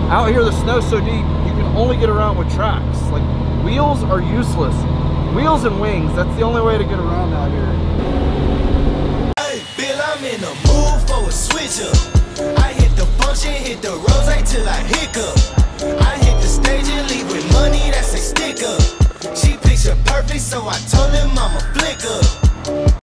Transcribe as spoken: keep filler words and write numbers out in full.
Out here, the snow's so deep, you can only get around with tracks. Like, wheels are useless. Wheels and wings, that's the only way to get around out here. Hey, Bill, I'm in the mood for a switch up. I hit the function, hit the rose till I hiccup. I hit the stage and